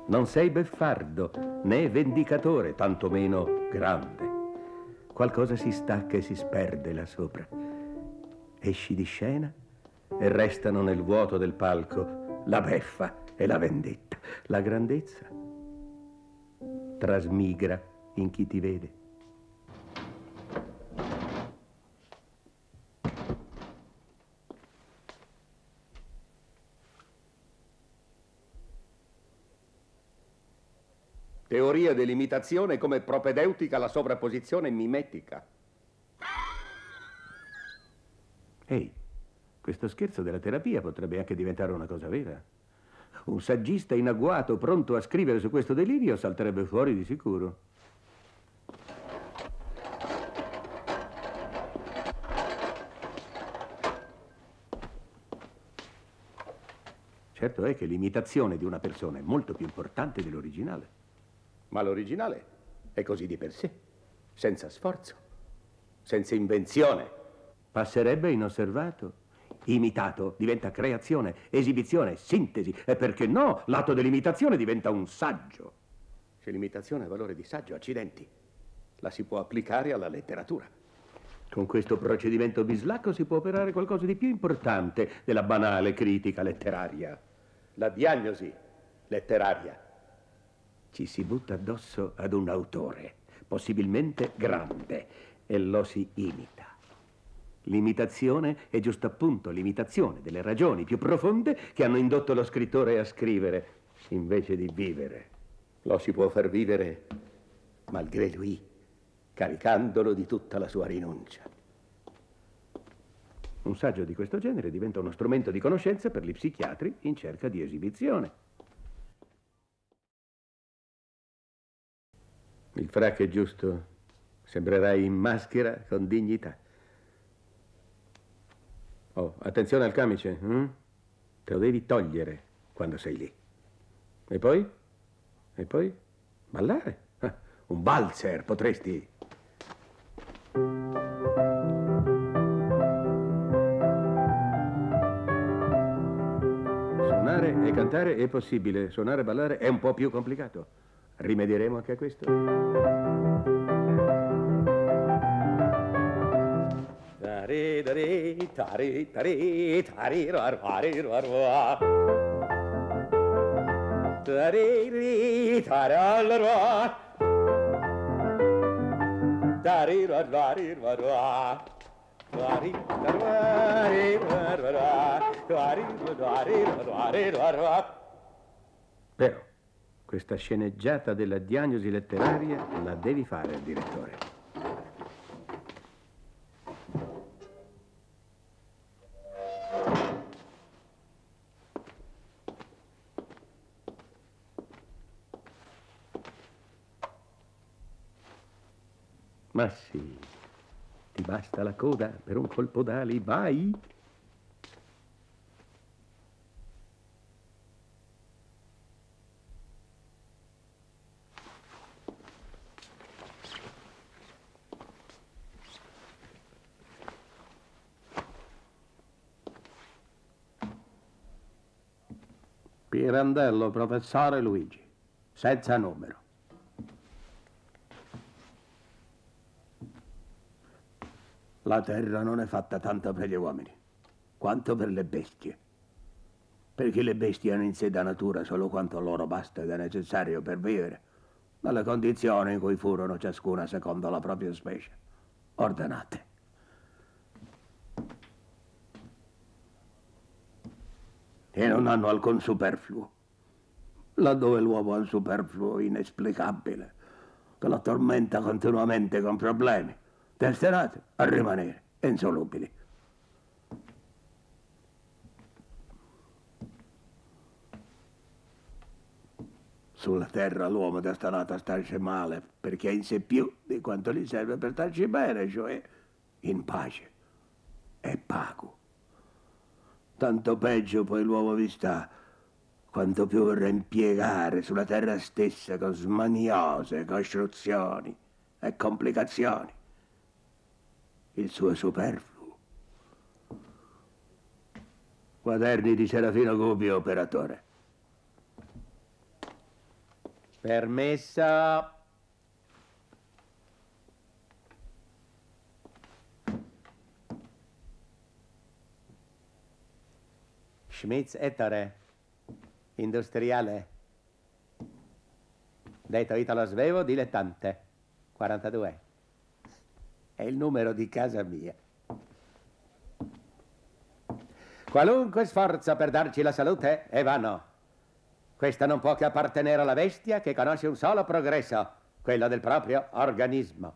Non sei beffardo, né vendicatore, tantomeno grande. Qualcosa si stacca e si sperde là sopra. Esci di scena e restano nel vuoto del palco la beffa e la vendetta. La grandezza trasmigra in chi ti vede. Teoria dell'imitazione come propedeutica alla sovrapposizione mimetica. Ehi, questo scherzo della terapia potrebbe anche diventare una cosa vera. Un saggista in agguato pronto a scrivere su questo delirio salterebbe fuori di sicuro. Certo è che l'imitazione di una persona è molto più importante dell'originale. Ma l'originale è così di per sé, senza sforzo, senza invenzione. Passerebbe inosservato. Imitato diventa creazione, esibizione, sintesi. E perché no, l'atto dell'imitazione diventa un saggio. Se l'imitazione ha valore di saggio, accidenti, la si può applicare alla letteratura. Con questo procedimento bislacco si può operare qualcosa di più importante della banale critica letteraria. La diagnosi letteraria. Ci si butta addosso ad un autore, possibilmente grande, e lo si imita. L'imitazione è giusto appunto l'imitazione delle ragioni più profonde che hanno indotto lo scrittore a scrivere, invece di vivere. Lo si può far vivere malgré lui, caricandolo di tutta la sua rinuncia. Un saggio di questo genere diventa uno strumento di conoscenza per gli psichiatri in cerca di esibizione. Il frac è giusto, sembrerai in maschera con dignità. Oh, attenzione al camice, te lo devi togliere quando sei lì. E poi? E poi? Ballare? Un valzer, potresti. Suonare e cantare è possibile, suonare e ballare è un po' più complicato. Rimedieremo anche a questo. Però questa sceneggiata della diagnosi letteraria la devi fare, direttore. Ma sì, ti basta la coda per un colpo d'ali, vai! Pirandello, professore Luigi, senza numero. La terra non è fatta tanto per gli uomini, quanto per le bestie. Perché le bestie hanno in sé da natura solo quanto loro basta ed è necessario per vivere, nelle condizioni in cui furono ciascuna secondo la propria specie, ordinate. E non hanno alcun superfluo, laddove l'uomo ha un superfluo inesplicabile, che lo tormenta continuamente con problemi, destinati a rimanere insolubili. Sulla terra l'uomo è destinato a starci male perché ha in sé più di quanto gli serve per starci bene, cioè in pace e pago. Tanto peggio poi l'uomo vi sta, quanto più vorrà impiegare sulla terra stessa con smaniose costruzioni e complicazioni il suo superfluo. Quaderni di Serafino Gubbio, operatore. Permesso. Schmitz Ettore, industriale. Detto Italo Svevo, dilettante. 42. È il numero di casa mia. Qualunque sforzo per darci la salute è vano. Questa non può che appartenere alla bestia che conosce un solo progresso, quello del proprio organismo.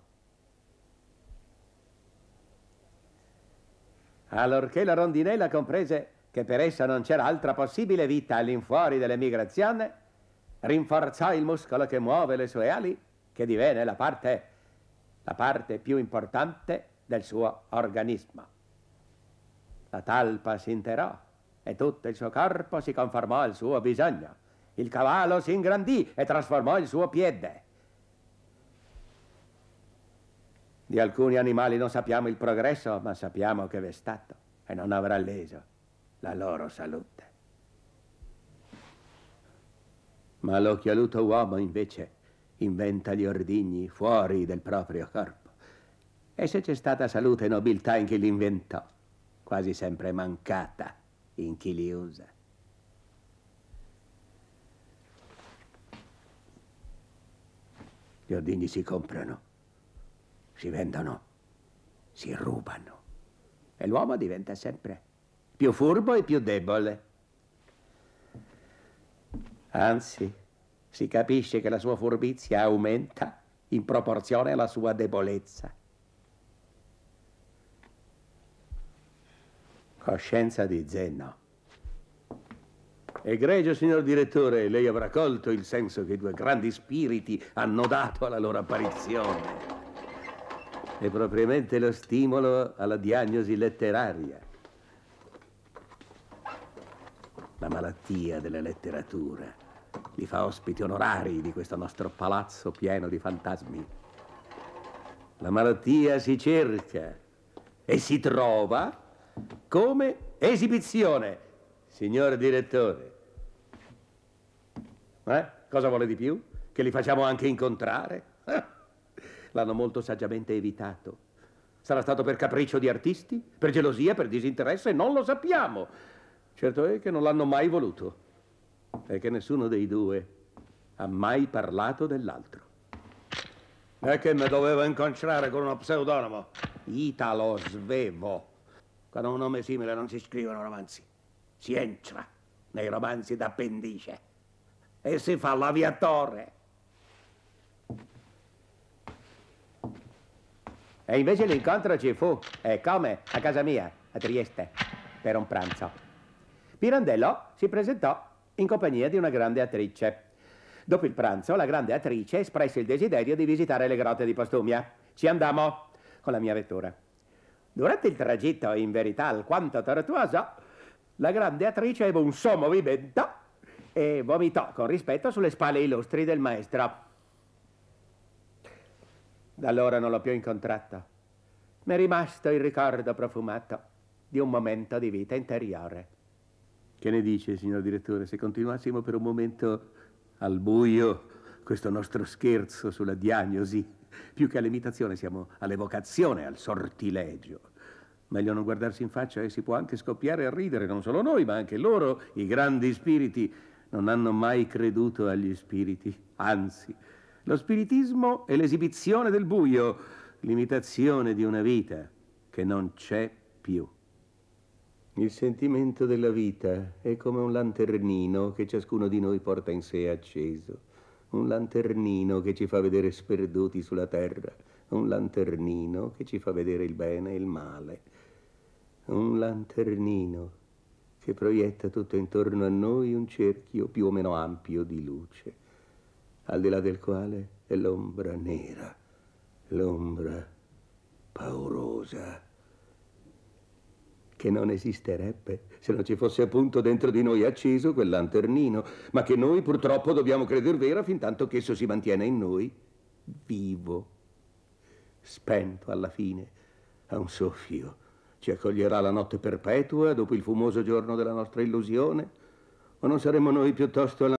Allorché la rondinella comprese che per essa non c'era altra possibile vita all'infuori dell'emigrazione, rinforzò il muscolo che muove le sue ali, che divenne la parte più importante del suo organismo. La talpa si interrò e tutto il suo corpo si conformò al suo bisogno. Il cavallo si ingrandì e trasformò il suo piede. Di alcuni animali non sappiamo il progresso, ma sappiamo che v'è stato e non avrà leso la loro salute. Ma l'occhialuto uomo, invece, inventa gli ordigni fuori del proprio corpo. E se c'è stata salute e nobiltà in chi li inventò, quasi sempre mancata in chi li usa. Gli ordigni si comprano, si vendono, si rubano. E l'uomo diventa sempre più furbo e più debole. Anzi, si capisce che la sua furbizia aumenta in proporzione alla sua debolezza. Coscienza di Zeno. Egregio signor direttore, lei avrà colto il senso che i due grandi spiriti hanno dato alla loro apparizione. È propriamente lo stimolo alla diagnosi letteraria. La malattia della letteratura li fa ospiti onorari di questo nostro palazzo pieno di fantasmi. La malattia si cerca e si trova come esibizione, signor direttore. Cosa vuole di più? Che li facciamo anche incontrare? L'hanno molto saggiamente evitato. Sarà stato per capriccio di artisti, per gelosia, per disinteresse? Non lo sappiamo. Certo è che non l'hanno mai voluto e che nessuno dei due ha mai parlato dell'altro. E che mi dovevo incontrare con uno pseudonimo? Italo Svevo. Con un nome simile non si scrivono romanzi. Si entra nei romanzi d'appendice e si fa l'aviatore. E invece l'incontro ci fu, e come? A casa mia, a Trieste, per un pranzo. Pirandello si presentò in compagnia di una grande attrice. Dopo il pranzo, la grande attrice espresse il desiderio di visitare le grotte di Postumia. Ci andammo con la mia vettura. Durante il tragitto, in verità alquanto tortuoso, la grande attrice ebbe un sommovimento e vomitò con rispetto sulle spalle illustri del maestro. Da allora non l'ho più incontrato. Mi è rimasto il ricordo profumato di un momento di vita interiore. Che ne dice, signor direttore, se continuassimo per un momento al buio questo nostro scherzo sulla diagnosi? Più che all'imitazione siamo all'evocazione, al sortilegio. Meglio non guardarsi in faccia e si può anche scoppiare a ridere, non solo noi, ma anche loro, i grandi spiriti. Non hanno mai creduto agli spiriti, anzi, lo spiritismo è l'esibizione del buio, l'imitazione di una vita che non c'è più. Il sentimento della vita è come un lanternino che ciascuno di noi porta in sé acceso. Un lanternino che ci fa vedere sperduti sulla terra. Un lanternino che ci fa vedere il bene e il male. Un lanternino che proietta tutto intorno a noi un cerchio più o meno ampio di luce, al di là del quale è l'ombra nera, l'ombra paurosa, che non esisterebbe se non ci fosse appunto dentro di noi acceso quel lanternino, ma che noi purtroppo dobbiamo creder vera fin tanto che esso si mantiene in noi vivo, spento alla fine a un soffio. Ci accoglierà la notte perpetua dopo il fumoso giorno della nostra illusione? O non saremo noi piuttosto alla